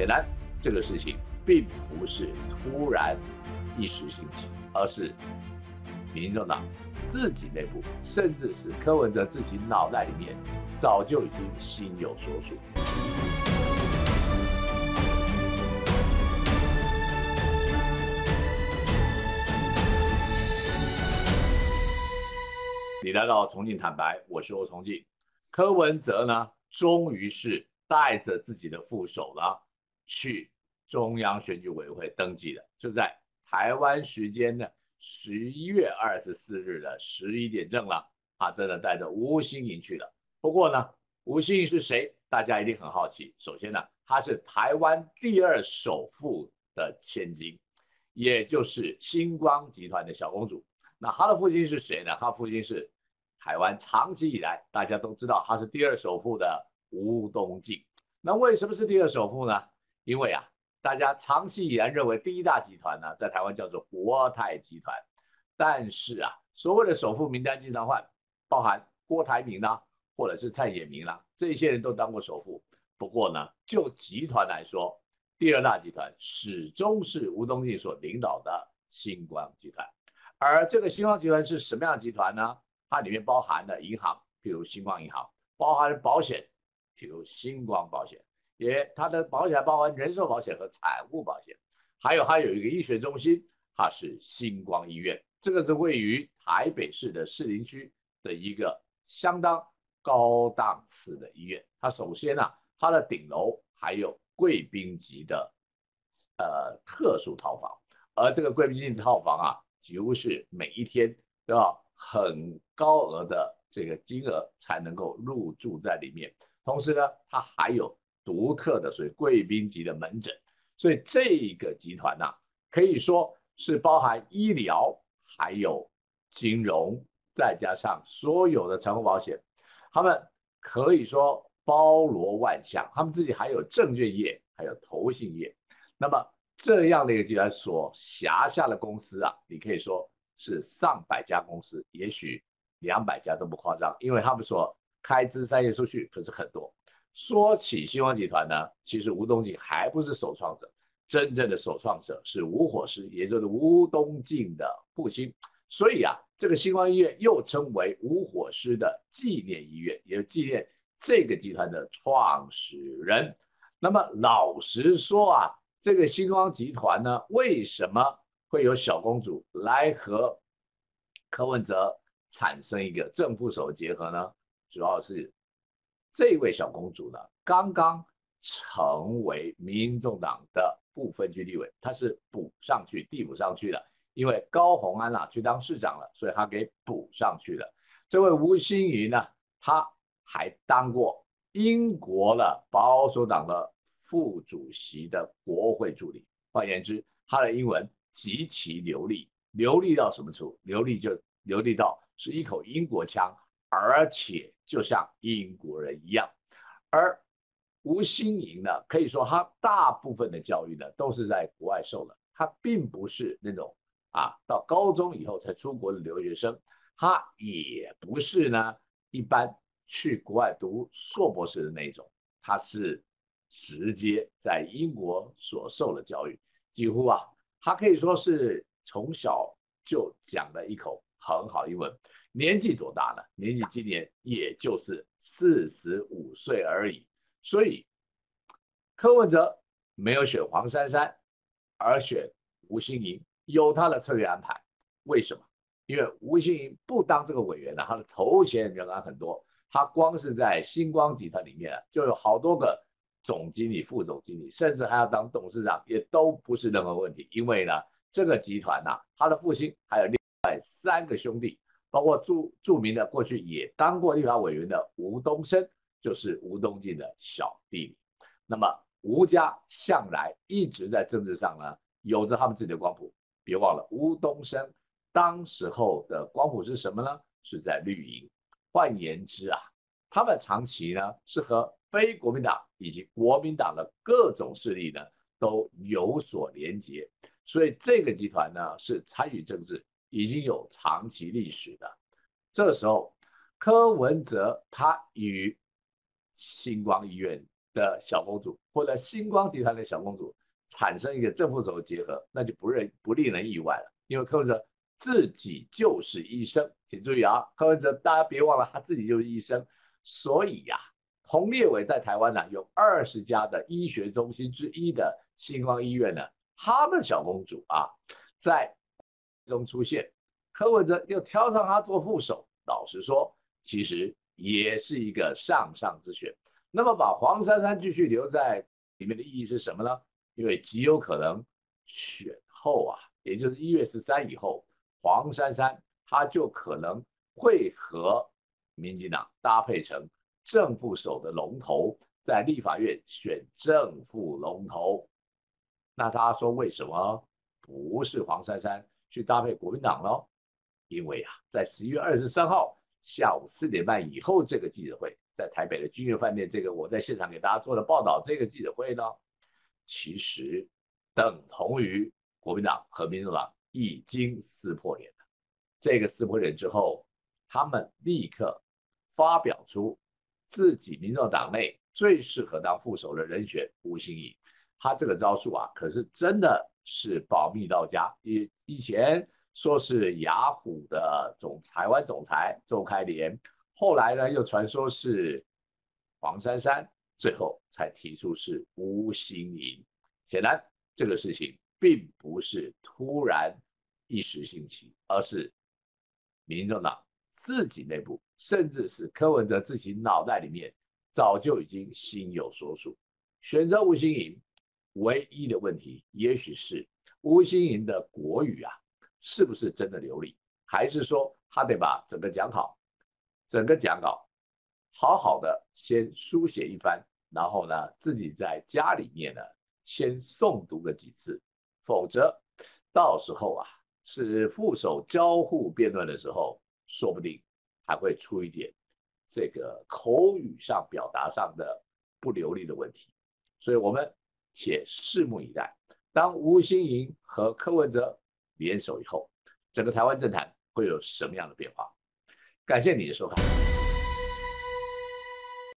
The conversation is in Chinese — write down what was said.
显然，这个事情并不是突然一时兴起，而是民众党自己内部，甚至是柯文哲自己脑袋里面，早就已经心有所属。你来到重庆坦白，我是欧重庆。柯文哲呢，终于是带着自己的副手呢，去中央选举委员会登记了，就在台湾时间的11月24日的11点正了，他真的带着吴欣盈去了。不过呢，吴欣盈是谁？大家一定很好奇。首先呢，他是台湾第2首富的千金，也就是星光集团的小公主。那他的父亲是谁呢？他父亲是台湾长期以来大家都知道他是第2首富的吴东进。那为什么是第2首富呢？因为啊，大家长期以来认为第1大集团呢，在台湾叫做国泰集团，但是啊，所谓的首富名单经常换，包含郭台铭啦，或者是蔡衍明啦，这些人都当过首富。不过呢，就集团来说，第2大集团始终是吴东进所领导的星光集团。而这个星光集团是什么样的集团呢？它里面包含了银行，譬如星光银行，包含了保险，譬如星光保险，它的保险包含人寿保险和产物保险，还有一个医学中心，它是星光医院，这个是位于台北市的士林区的一个相当高档次的医院。它首先啊，它的顶楼还有贵宾级的特殊套房，而这个贵宾级套房啊，几乎是每一天都要很高额的这个金额才能够入住在里面。同时呢，它还有独特的所谓贵宾级的门诊，所以这个集团啊，可以说是包含医疗，还有金融，再加上所有的产后保险，他们可以说包罗万象。他们自己还有证券业，还有投信业。那么这样的一个集团所辖下的公司啊，你可以说是上百家公司，也许200家都不夸张，因为他们所开枝散叶出去可是很多。说起星光集团呢，其实吴东进还不是首创者，真正的首创者是吴火狮，也就是吴东进的父亲。所以啊，这个星光医院又称为吴火狮的纪念医院，也就纪念这个集团的创始人。那么老实说啊，这个星光集团呢，为什么会有小公主来和柯文哲产生一个正副手结合呢？主要是这位小公主呢，刚刚成为民众党的不分区立委，她是递补上去的，因为高虹安啊去当市长了，所以她给补上去了。这位吴欣盈呢，她还当过英国的保守党的副主席的国会助理，换言之，她的英文极其流利，流利到什么程度？流利到是一口英国腔，而且就像英国人一样。而吴欣盈呢，可以说他大部分的教育呢都是在国外受的，他并不是那种到高中以后才出国的留学生，他也不是呢一般去国外读硕博士的那种，他是直接在英国所受的教育，几乎他可以说是从小就讲了一口很好英文。年纪多大呢？年纪今年也就是45岁而已。所以柯文哲没有选黄珊珊，而选吴欣盈，有他的策略安排。为什么？因为吴欣盈不当这个委员呢，他的头衔仍然很多。他光是在星光集团里面就有好多个总经理、副总经理，甚至还要当董事长，也都不是任何问题。因为呢，这个集团他的父亲还有另外3个兄弟，包括著名的过去也当过立法委员的吴东升，就是吴东进的小弟弟。那么吴家向来一直在政治上呢，有着他们自己的光谱。别忘了，吴东升当时候的光谱是什么呢？是在绿营。换言之他们长期呢是和非国民党以及国民党的各种势力呢都有所连结，所以这个集团呢是参与政治，已经有长期历史的。这时候，柯文哲他与星光医院的小公主或者星光集团的小公主产生一个正副手的结合，那就不令人意外了。因为柯文哲自己就是医生，请注意啊，柯文哲大家别忘了他自己就是医生，所以呀、同列为在台湾呢有20家的医学中心之一的星光医院呢，他们小公主啊在中出现，柯文哲又挑上他做副手，老实说，其实也是一个上上之选。那么把黄珊珊继续留在里面的意义是什么呢？因为极有可能选后啊，也就是1月13以后，黄珊珊她就可能会和民进党搭配成正副手的龙头，在立法院选正副龙头。那他说为什么不是黄珊珊去搭配国民党呢？因为啊，在11月23号下午4点半以后，这个记者会在台北的君悦饭店，这个我在现场给大家做的报道，这个记者会呢，其实等同于国民党和民主党已经撕破脸了。这个撕破脸之后，他们立刻发表出自己民众党内最适合当副手的人选吴欣颖。他这个招数啊，可是真的是保密到家。以前说是雅虎的台湾总裁周开莲，后来呢又传说是黄珊珊，最后才提出是吴欣颖。显然这个事情并不是突然一时兴起，而是民众党自己内部，甚至是柯文哲自己脑袋里面早就已经心有所属。选择吴欣颖，唯一的问题也许是吴欣颖的国语啊，是不是真的流利，还是说他得把整个讲稿好好的先书写一番，然后呢自己在家里面呢先诵读个几次，否则到时候啊是副手交互辩论的时候，说不定还会出一点这个口语上表达上的不流利的问题。所以我们且拭目以待。当吴欣盈和柯文哲联手以后，整个台湾政坛会有什么样的变化？感谢你的收看。